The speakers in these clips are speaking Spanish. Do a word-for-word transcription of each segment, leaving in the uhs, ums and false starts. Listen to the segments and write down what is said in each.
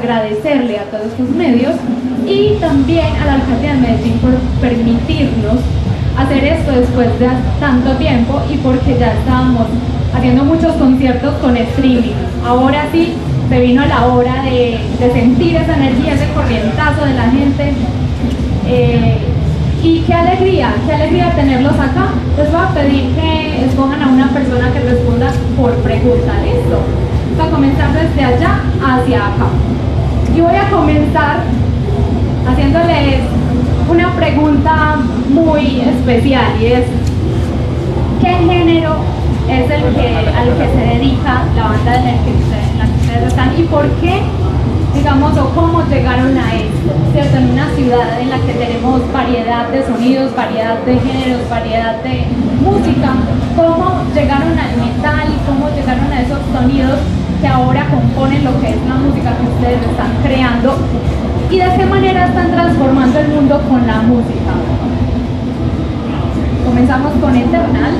agradecerle a todos estos medios y también a la Alcaldía de Medellín por permitirnos hacer esto después de tanto tiempo y porque ya estábamos haciendo muchos conciertos con streaming. Ahora sí se vino la hora de, de sentir esa energía, ese corrientazo de la gente. Eh, y qué alegría, qué alegría tenerlos acá. Les voy a pedir que escojan a una persona que responda por pregunta. ¿Listo? Voy a comenzar desde allá hacia acá. Y voy a comenzar haciéndoles una pregunta muy especial y es: ¿qué género es el que, al que se dedica la banda en la que ustedes, en la que ustedes están y por qué, digamos, o cómo llegaron a esto, ¿cierto? En una ciudad en la que tenemos variedad de sonidos, variedad de géneros, variedad de música, ¿cómo llegaron al metal y cómo llegaron a esos sonidos que ahora componen lo que es la música que ustedes están creando? ¿Y de qué manera están transformando el mundo con la música? Comenzamos con Eternal.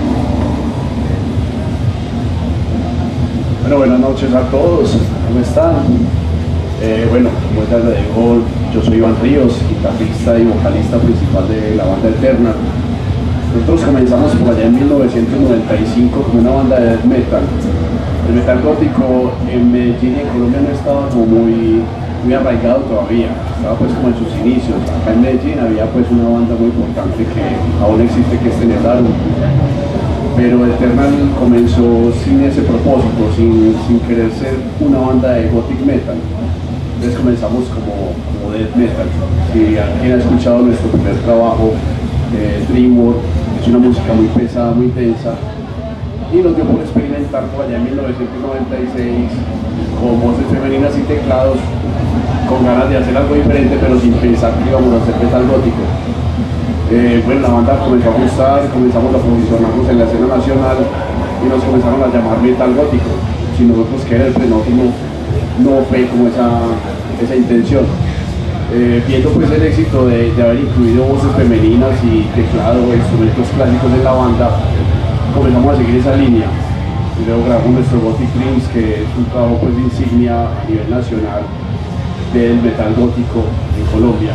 Bueno, buenas noches a todos, ¿cómo están? Eh, bueno, como ya les digo, yo soy Iván Ríos, guitarrista y vocalista principal de la banda Eternal. Nosotros comenzamos por allá en mil novecientos noventa y cinco como una banda de death metal. El metal gótico en Medellín y en Colombia no estaba como muy, muy arraigado todavía, estaba pues como en sus inicios. Acá en Medellín había pues una banda muy importante que aún existe, que es Teneblarum, pero Eternal comenzó sin ese propósito, sin, sin querer ser una banda de gothic metal. Entonces comenzamos como, como death metal. Si alguien ha escuchado nuestro primer trabajo, eh, Dreamworld, es una música muy pesada, muy densa, y nos dio por experimentar por allá en mil novecientos noventa y seis con voces femeninas y teclados, con ganas de hacer algo diferente, pero sin pensar que íbamos a hacer metal gótico. Eh, bueno, la banda comenzó a gustar, comenzamos a posicionarnos en la escena nacional y nos comenzaron a llamar metal gótico, sin nosotros querer, pues nosotros no, no fue como esa, esa intención. Eh, viendo pues el éxito de, de haber incluido voces femeninas y teclado, instrumentos clásicos en la banda, comenzamos a seguir esa línea. Y luego grabamos nuestro Gothic Dreams, que es un trabajo pues de insignia a nivel nacional del metal gótico en Colombia.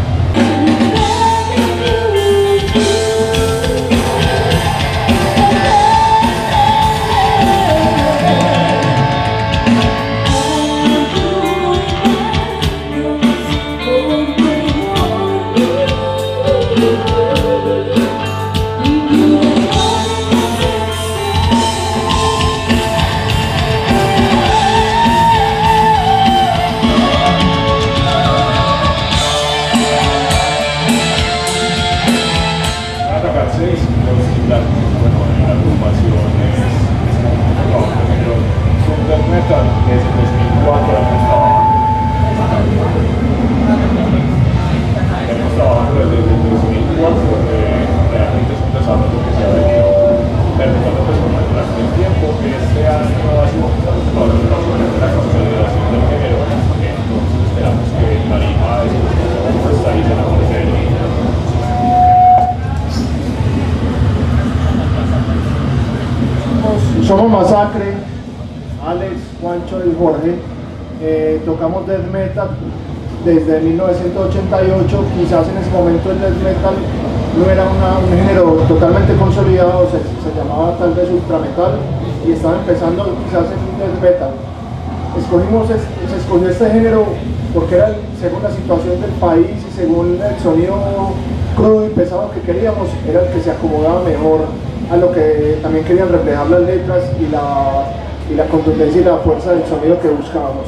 Somos Masacre, Alex, Juancho y Jorge. Eh, tocamos death metal desde mil novecientos ochenta y ocho. Quizás en ese momento el death metal no era una, un género totalmente consolidado, se, se llamaba tal vez ultrametal y estaba empezando quizás en death metal. Escogimos, se escogió este género porque era según la situación del país y según el sonido crudo y pesado que queríamos, era el que se acomodaba mejor a lo que también querían reflejar las letras y la, y la contundencia y la fuerza del sonido que buscábamos.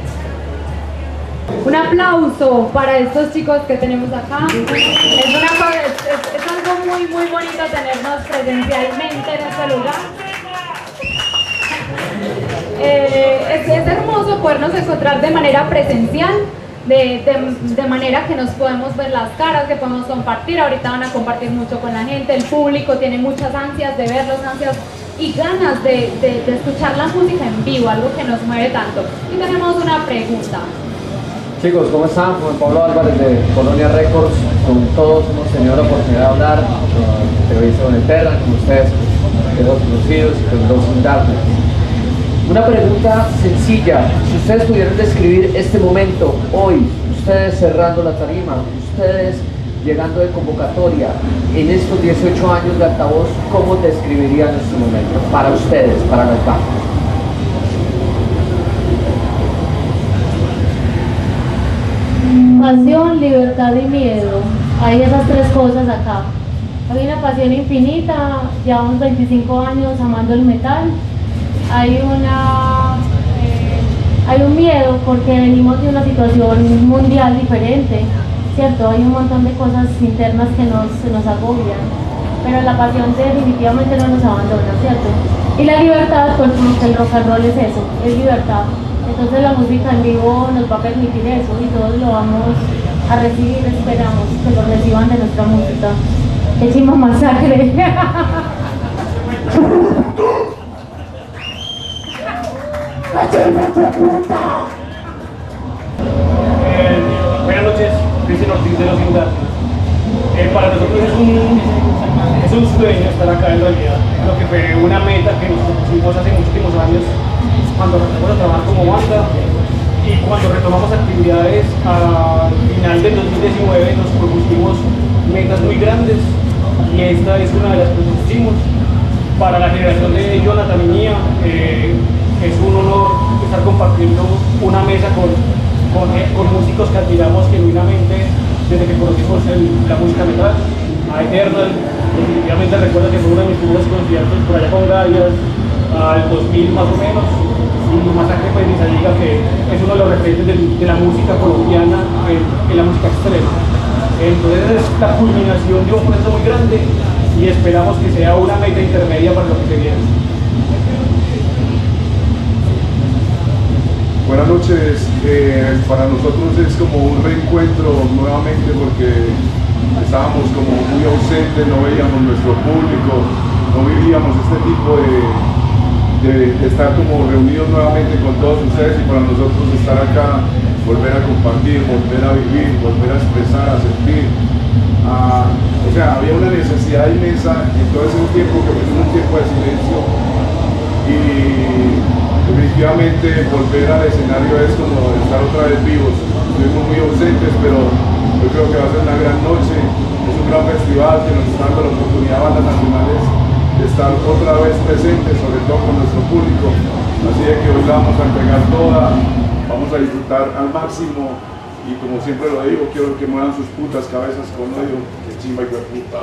Un aplauso para estos chicos que tenemos acá. Es, una cosa, es, es, es algo muy muy bonito tenernos presencialmente en este lugar. Eh, es, es hermoso podernos encontrar de manera presencial. De, de, de manera que nos podemos ver las caras, que podemos compartir. Ahorita van a compartir mucho con la gente, el público tiene muchas ansias de verlos, ansias y ganas de, de, de escuchar la música en vivo, algo que nos mueve tanto. Y tenemos una pregunta. Chicos, ¿cómo están? Juan Pablo Álvarez de Colonia Records. Con todos hemos tenido la oportunidad de hablar, entrevista con Eternal, con ustedes, de los conocidos y con los Darkness. Una pregunta sencilla, si ustedes pudieran describir este momento, hoy, ustedes cerrando la tarima, ustedes llegando de convocatoria, en estos dieciocho años de Altavoz, ¿cómo describirían este momento? Para ustedes, para las bandas. Pasión, libertad y miedo. Hay esas tres cosas acá. Hay una pasión infinita, llevamos veinticinco años amando el metal. Hay una eh, hay un miedo porque venimos de una situación mundial diferente, ¿cierto? Hay un montón de cosas internas que nos, nos agobian, pero la pasión definitivamente no nos abandona, ¿cierto? Y la libertad, pues porque el rock and roll es eso, es libertad. Entonces la música en vivo nos va a permitir eso y todos lo vamos a recibir, esperamos que lo reciban de nuestra música. ¡Qué chimba masacre! Eh, buenas noches, Cristian Ortiz de Los Inundados. Eh, para nosotros es un, es un sueño estar acá en realidad, lo que fue una meta que nos pusimos hace muchísimos años cuando empezamos a trabajar como banda y cuando retomamos actividades al final del dos mil diecinueve nos propusimos metas muy grandes y esta es una de las que nos pusimos. Para la generación de Jonathan y mía, eh, es un honor estar compartiendo una mesa con, con, con músicos que admiramos genuinamente desde que conocimos el, la música metal. A Eternal, definitivamente recuerdo que fue uno de mis primeros conciertos por allá con Gaias, al dos mil más o menos, y Masacre pues ni se diga que es uno de los referentes de, de la música colombiana en, en la música extrema. Entonces es la culminación de un proceso muy grande y esperamos que sea una meta intermedia para lo que se viene. Buenas noches, eh, para nosotros es como un reencuentro nuevamente porque estábamos como muy ausentes, no veíamos nuestro público, no vivíamos este tipo de, de, de estar como reunidos nuevamente con todos ustedes y para nosotros estar acá, volver a compartir, volver a vivir, volver a expresar, a sentir. Uh, o sea, había una necesidad inmensa en todo ese tiempo que fue un tiempo de silencio y definitivamente volver al escenario es como estar otra vez vivos. Estuvimos muy ausentes, pero yo creo que va a ser una gran noche, es un gran festival que nos está dando la oportunidad a bandas nacionales de estar otra vez presentes, sobre todo con nuestro público. Así de que hoy la vamos a entregar toda, vamos a disfrutar al máximo. Y como siempre lo digo, quiero que muevan sus putas cabezas con odio, que chimba y puta.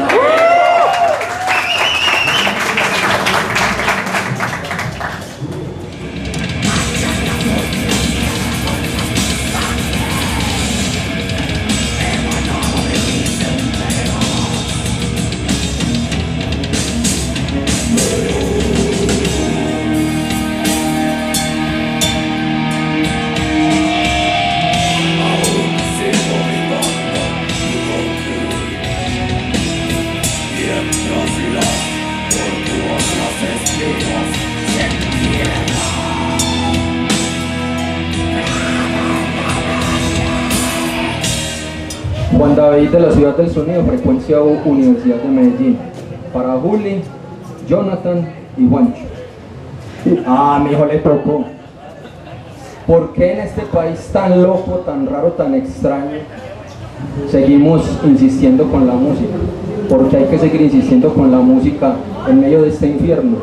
Juan David de la Ciudad del Sonido, Frecuencia U, Universidad de Medellín. Para Juli, Jonathan y Juancho. Ah, mi hijo le tocó. ¿Por qué en este país tan loco, tan raro, tan extraño, seguimos insistiendo con la música? ¿Por qué hay que seguir insistiendo con la música en medio de este infierno?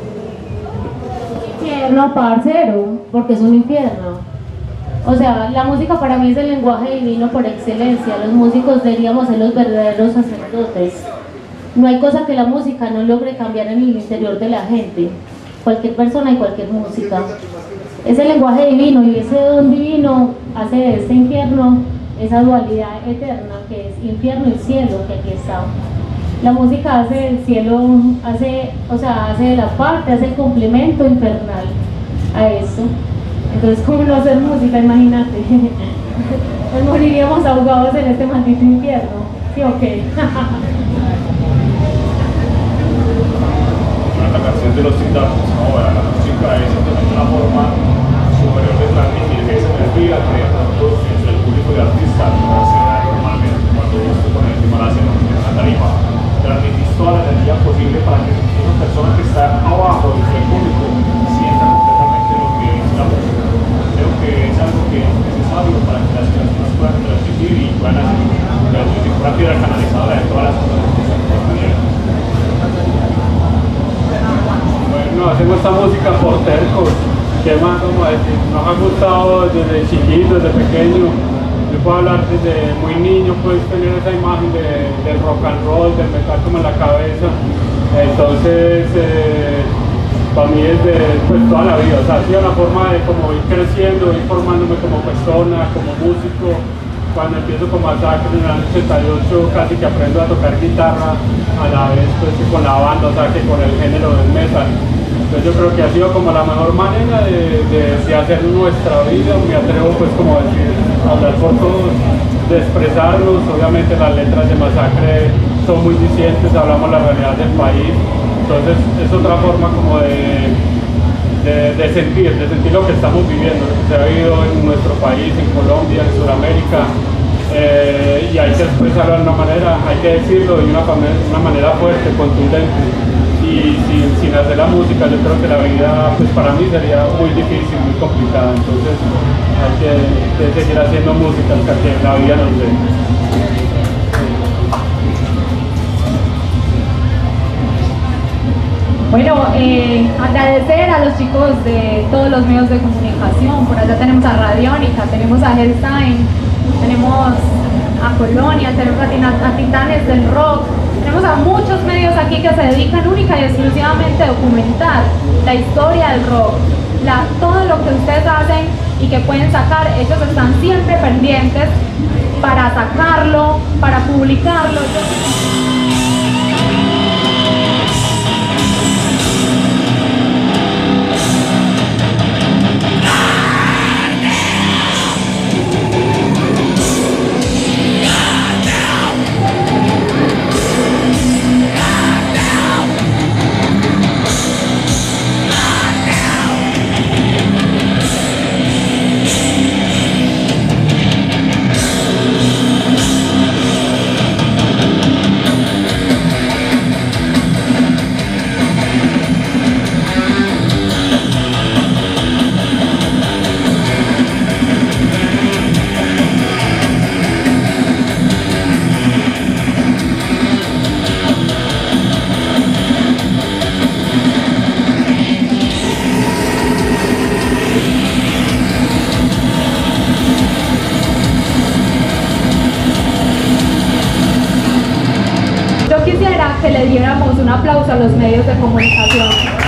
Infierno, parcero, porque es un infierno. O sea, la música para mí es el lenguaje divino por excelencia. Los músicos deberíamos ser los verdaderos sacerdotes. No hay cosa que la música no logre cambiar en el interior de la gente, cualquier persona y cualquier música. Es el lenguaje divino y ese don divino hace de este infierno esa dualidad eterna que es infierno y cielo, que aquí está. La música hace del cielo, hace, o sea, hace de la parte, hace el complemento infernal a eso. Entonces, ¿cómo no hacer música? Imagínate. Nos moriríamos ahogados en este maldito infierno. ¿Sí o qué? La canción de los Sindatos, ¿no? La música es una forma superior de transmitir esa energía que de pronto entre el público de artistas no se da normalmente cuando uno con el tema la hacen en una tarima. Transmitís toda la energía posible para que una persona que está abajo del público sienta ganas de la música, una piedra canalizadora de todas las cosas. Bueno, hacemos esta música por tercos. ¿Qué más vamos a decir? Nos ha gustado desde chiquito, desde pequeño. Yo puedo hablar desde muy niño, puedes tener esa imagen de, del rock and roll, del metal como en la cabeza. Entonces, eh, para mí es de pues, toda la vida, o sea, ha sido una forma de como ir creciendo, ir formándome como persona, como músico. Cuando empiezo con Masacre en el año ochenta y ocho, casi que aprendo a tocar guitarra a la vez pues, con la banda, o sea, que con el género del metal. Entonces yo creo que ha sido como la mejor manera de, de, de hacer nuestra vida, me atrevo pues como a decir, a hablar por todos, de expresarnos. Obviamente las letras de Masacre son muy discientes, hablamos la realidad del país, entonces es otra forma como de, de, de sentir, de sentir lo que estamos viviendo, lo que se ha vivido en nuestro país, en Colombia, en Sudamérica, eh, y hay que expresarlo de una manera, hay que decirlo de una, una manera fuerte, contundente. Y sin, sin hacer la música, yo creo que la vida pues para mí sería muy difícil, muy complicada, entonces hay que, que seguir haciendo música hasta que la vida nos dé. Bueno, eh, agradecer a los chicos de todos los medios de comunicación. Por allá tenemos a Radiónica, tenemos a Hellstein, tenemos a Colonia, tenemos a, a Titanes del Rock. Tenemos a muchos medios aquí que se dedican única y exclusivamente a documentar la historia del rock, la, todo lo que ustedes hacen y que pueden sacar. Ellos están siempre pendientes para sacarlo, para publicarlo. Que le diéramos un aplauso a los medios de comunicación.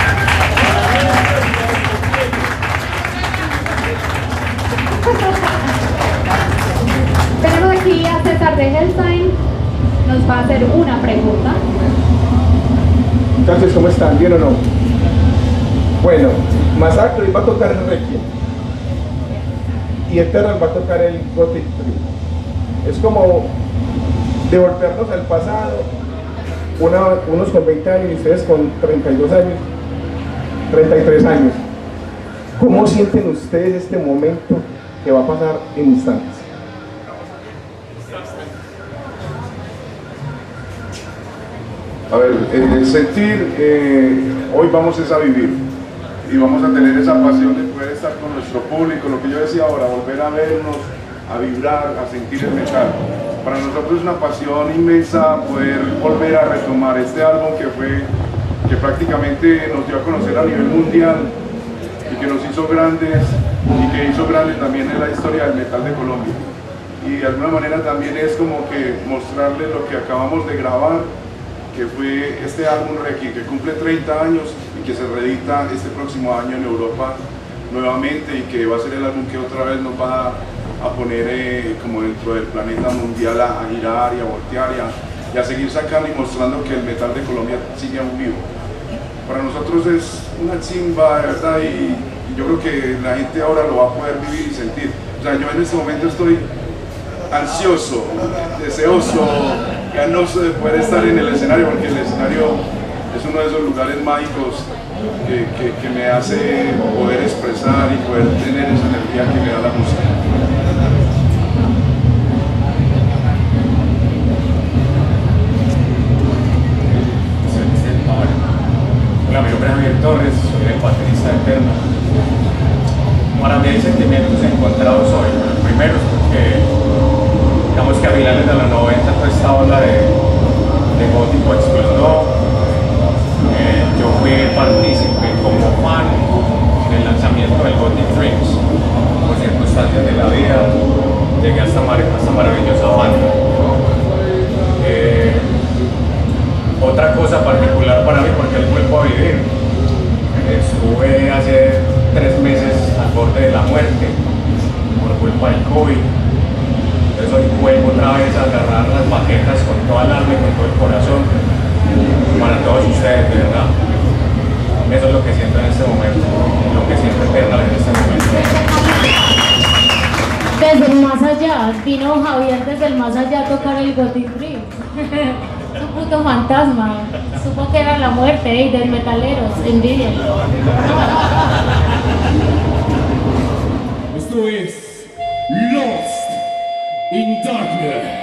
Tenemos aquí a César de Hellstein, nos va a hacer una pregunta. Entonces, ¿cómo están? ¿Bien o no? Bueno, Masacre va a tocar el Requiem y Eternal va a tocar el Gothic Tree. Es como devolvernos al pasado. Una, unos con veinte años y ustedes con treinta y dos años, treinta y tres años. ¿Cómo sienten ustedes este momento que va a pasar en instantes? A ver, el sentir, eh, hoy vamos a vivir y vamos a tener esa pasión de poder estar con nuestro público, lo que yo decía ahora, volver a vernos, a vibrar, a sentir el metal. Para nosotros es una pasión inmensa poder volver a retomar este álbum que fue, que prácticamente nos dio a conocer a nivel mundial y que nos hizo grandes y que hizo grande también en la historia del metal de Colombia. Y de alguna manera también es como que mostrarles lo que acabamos de grabar, que fue este álbum Requiem, que cumple treinta años y que se reedita este próximo año en Europa nuevamente y que va a ser el álbum que otra vez nos va a a poner eh, como dentro del planeta mundial a, a girar y a voltear y a, y a seguir sacando y mostrando que el metal de Colombia sigue aún vivo. Para nosotros es una chimba, de verdad, y, y yo creo que la gente ahora lo va a poder vivir y sentir. O sea, yo en este momento estoy ansioso, deseoso, ganoso de poder estar en el escenario, porque el escenario es uno de esos lugares mágicos que, que, que me hace poder expresar y poder tener esa energía que me da la música. Hola, mi nombre es Javier Torres, soy el baterista de Eternal. Para mí hay sentimientos encontrados hoy. El primero es porque, digamos, que a finales de los noventa toda esta onda de, de gótico explotó. Eh, yo fui partícipe como fan del lanzamiento del Gothic Dreams. Por circunstancias de la vida llegué a esta, mar esta maravillosa banda. Eh, otra cosa particular para mí, porque él vuelvo a vivir, estuve hace tres meses al borde de la muerte por culpa del COVID. Entonces hoy vuelvo otra vez a agarrar las baquetas con toda el alma y con todo el corazón para todos ustedes, de verdad. Eso es lo que siento en este momento, lo que siento Eternal en este momento. Desde el más allá, vino Javier desde el más allá a tocar el Gothic Dream. Es un puto fantasma. Supo que era la muerte y del metaleros, envidia. Esto es Lost in Darkness.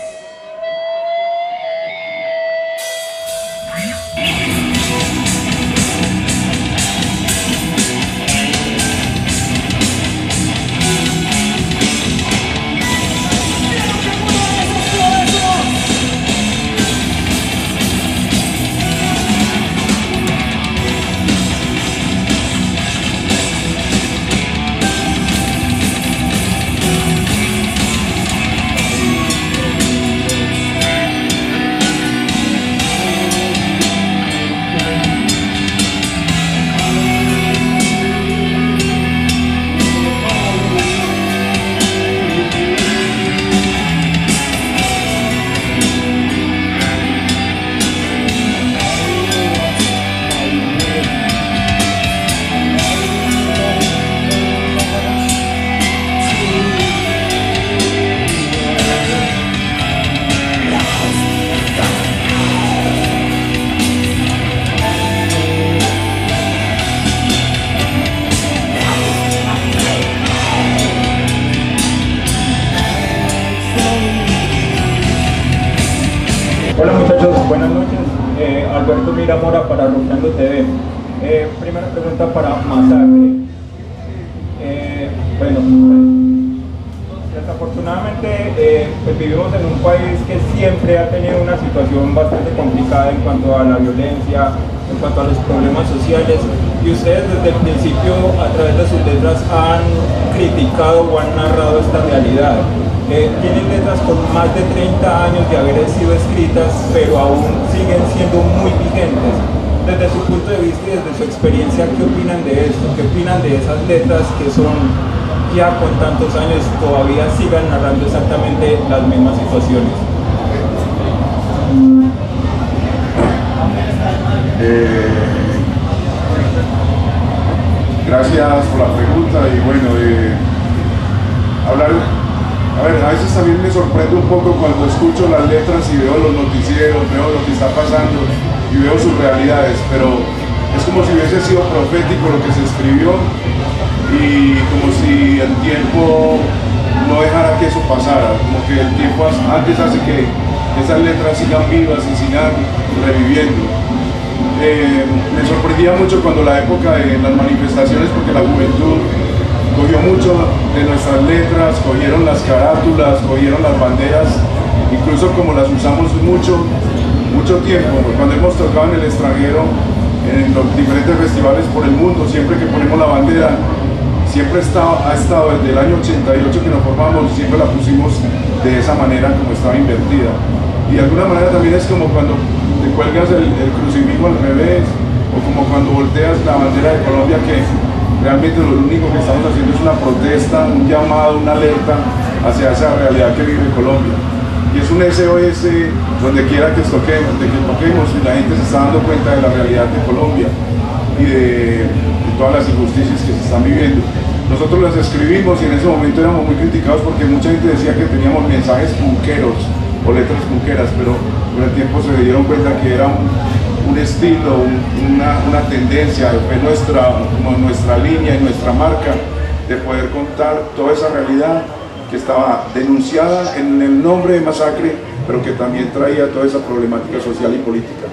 Hola muchachos, buenas noches. Eh, Alberto Miramora para Rockeando T V. Eh, primera pregunta para Masacre. Eh, bueno, desafortunadamente eh, pues vivimos en un país que siempre ha tenido una situación bastante complicada en cuanto a la violencia, en cuanto a los problemas sociales, y ustedes desde el principio a través de sus letras han criticado o han narrado esta realidad. Eh, tienen letras con más de treinta años de haber sido escritas, pero aún siguen siendo muy vigentes. Desde su punto de vista y desde su experiencia, ¿qué opinan de esto? ¿Qué opinan de esas letras que son ya con tantos años todavía sigan narrando exactamente las mismas situaciones? Eh, gracias por la pregunta y bueno, eh, hablar... A ver, a veces también me sorprende un poco cuando escucho las letras y veo los noticieros, veo lo que está pasando y veo sus realidades, pero es como si hubiese sido profético lo que se escribió y como si el tiempo no dejara que eso pasara, como que el tiempo antes hace que esas letras sigan vivas y sigan reviviendo. Eh, me sorprendía mucho cuando la época de las manifestaciones, porque la juventud cogió mucho de nuestras letras, cogieron las carátulas, cogieron las banderas, incluso como las usamos mucho, mucho tiempo, cuando hemos tocado en el extranjero, en los diferentes festivales por el mundo, siempre que ponemos la bandera, siempre está, ha estado desde el año ochenta y ocho que nos formamos, siempre la pusimos de esa manera como estaba invertida. Y de alguna manera también es como cuando te cuelgas el, el crucifijo al revés, o como cuando volteas la bandera de Colombia, que realmente lo único que estamos haciendo es una protesta, un llamado, una alerta hacia esa realidad que vive Colombia. Y es un S O S donde quiera que toquemos, de que toquemos, y la gente se está dando cuenta de la realidad de Colombia y de, de todas las injusticias que se están viviendo. Nosotros las escribimos y en ese momento éramos muy criticados porque mucha gente decía que teníamos mensajes punqueros o letras punqueras, pero con el tiempo se dieron cuenta que era un, un estilo, un, una, una tendencia, fue nuestra, nuestra línea y nuestra marca de poder contar toda esa realidad que estaba denunciada en el nombre de Masacre, pero que también traía toda esa problemática social y política.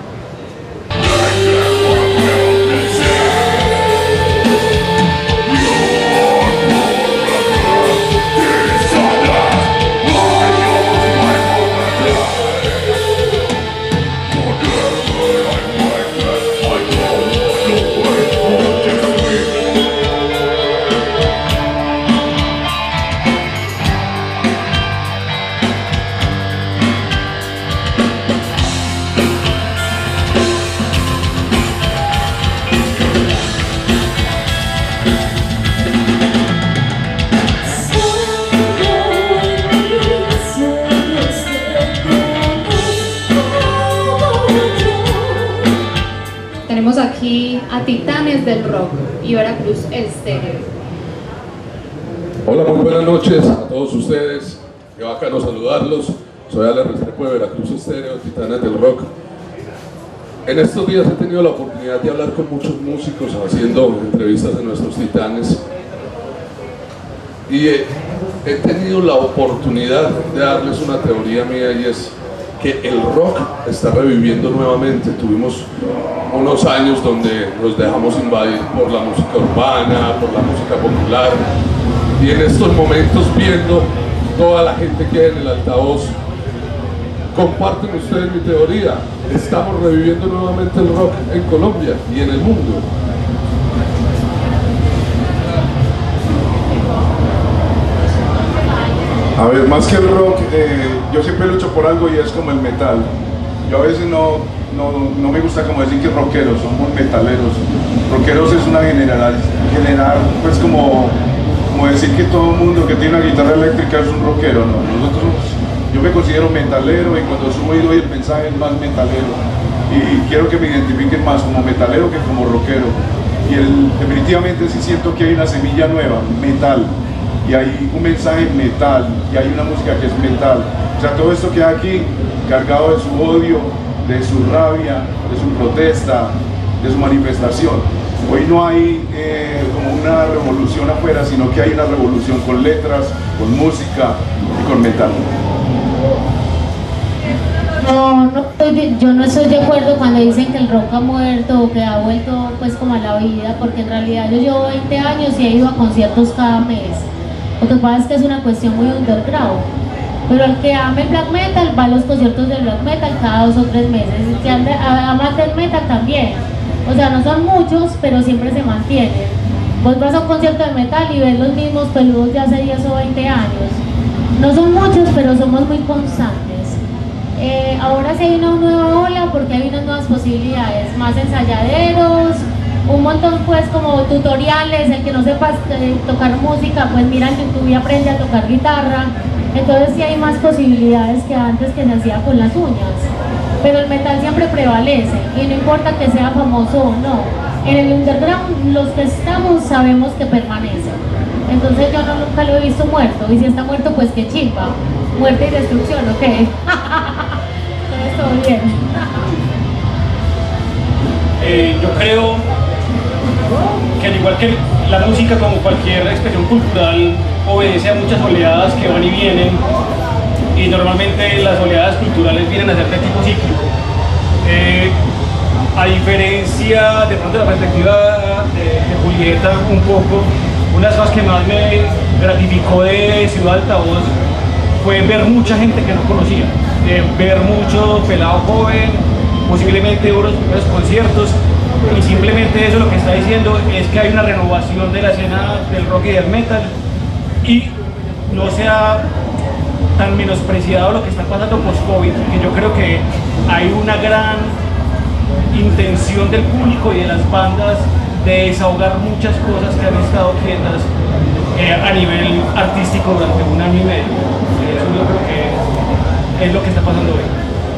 aquí a Titanes del Rock y Veracruz Estéreo. Hola, muy buenas noches a todos ustedes. Qué bacano saludarlos. Soy Alex Restrepo de Veracruz Estéreo, Titanes del Rock. En estos días he tenido la oportunidad de hablar con muchos músicos haciendo entrevistas de nuestros titanes y he, he tenido la oportunidad de darles una teoría mía, y es que el rock está reviviendo nuevamente. Tuvimos unos años donde nos dejamos invadir por la música urbana, por la música popular, y en estos momentos, viendo toda la que hay en el altavoz, comparten ustedes mi teoría. Estamos reviviendo nuevamente el rock en Colombia y en el mundo. A ver, más que el rock, eh, yo siempre lucho por algo, y es como el metal. Yo a veces no, no, no me gusta como decir que rockeros, somos metaleros. Rockeros es una general, general pues como, como decir que todo el mundo que tiene una guitarra eléctrica es un rockero, ¿no? Nosotros somos, yo me considero metalero, y cuando subo y doy el mensaje es más metalero. Y quiero que me identifiquen más como metalero que como rockero. Y el, definitivamente sí siento que hay una semilla nueva, metal. Y hay un mensaje metal, y hay una música que es metal. O sea, todo esto que hay aquí, cargado de su odio, de su rabia, de su protesta, de su manifestación. Hoy no hay eh, como una revolución afuera, sino que hay una revolución con letras, con música y con metal. No, no estoy, yo no estoy de acuerdo cuando dicen que el rock ha muerto o que ha vuelto pues como a la vida, porque en realidad yo llevo veinte años y he ido a conciertos cada mes. Lo que pasa es que es una cuestión muy underground, pero el que ame el black metal va a los conciertos del black metal cada dos o tres meses, el que ama el death metal también. O sea, no son muchos, pero siempre se mantienen. Vos vas a un concierto de metal y ves los mismos peludos de hace diez o veinte años. No son muchos, pero somos muy constantes. Eh, ahora sí hay una nueva ola porque hay unas nuevas posibilidades, más ensayaderos, un montón pues como tutoriales. El que no sepas eh, tocar música, pues mira en YouTube y aprende a tocar guitarra. Entonces sí hay más posibilidades que antes, que se hacía con las uñas. Pero el metal siempre prevalece, y no importa que sea famoso o no. En el underground los que estamos sabemos que permanece. Entonces yo no, nunca lo he visto muerto, y si está muerto pues qué chimba. Muerte y destrucción, ¿ok? Entonces todo bien. eh, yo creo que al igual que la música, como cualquier expresión cultural, obedece a muchas oleadas que van y vienen, y normalmente las oleadas culturales vienen a ser de tipo cíclico. Eh, a diferencia de pronto de la perspectiva de, de Julieta, un poco, una de las cosas que más me gratificó de Ciudad Altavoz fue ver mucha gente que no conocía, eh, ver mucho pelado joven, posiblemente unos primeros conciertos, y simplemente eso lo que está diciendo es que hay una renovación de la escena del rock y del metal, y no sea tan menospreciado lo que está pasando post-COVID, que yo creo que hay una gran intención del público y de las bandas de desahogar muchas cosas que han estado quietas eh, a nivel artístico durante un año y medio. Eso yo creo que es lo que está pasando hoy.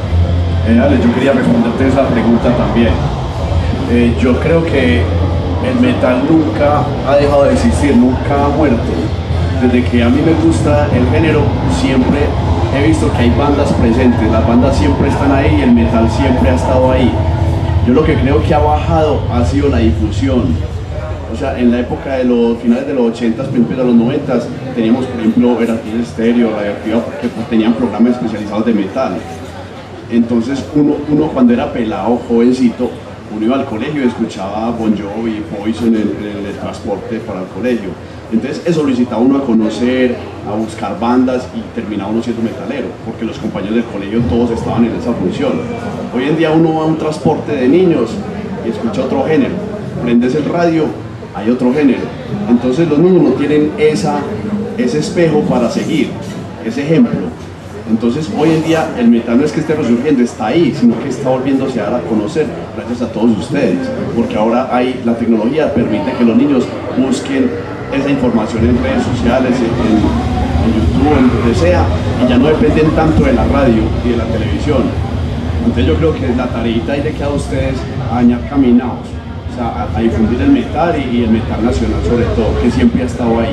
Eh, Ale, yo quería responderte esa pregunta también. Eh, yo creo que el metal nunca ha dejado de existir, nunca ha muerto. Desde que a mí me gusta el género, siempre he visto que hay bandas presentes, las bandas siempre están ahí y el metal siempre ha estado ahí. Yo lo que creo que ha bajado ha sido la difusión. O sea, en la época de los finales de los ochentas, principios de los noventas, teníamos por ejemplo Veracruz Estéreo, Radioactiva, porque pues, tenían programas especializados de metal. Entonces uno, uno cuando era pelado, jovencito, uno iba al colegio y escuchaba Bon Jovi, Poison en, en el transporte para el colegio. Entonces eso lo incitaba uno a conocer, a buscar bandas, y terminaba uno siendo metalero, porque los compañeros del colegio todos estaban en esa función. Hoy en día uno va a un transporte de niños y escucha otro género, prendes el radio, hay otro género. Entonces los niños no tienen esa, ese espejo para seguir, ese ejemplo. Entonces hoy en día el metal no es que esté resurgiendo, está ahí, sino que está volviéndose a dar a conocer gracias a todos ustedes, porque ahora hay, la tecnología permite que los niños busquen esa información en redes sociales, en, en YouTube, en donde sea, y ya no dependen tanto de la radio y de la televisión. Entonces yo creo que la tareita ahí le queda a ustedes a añadir caminados, a, a difundir el metal y, y el metal nacional sobre todo, que siempre ha estado ahí.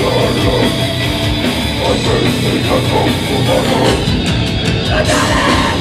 Got it!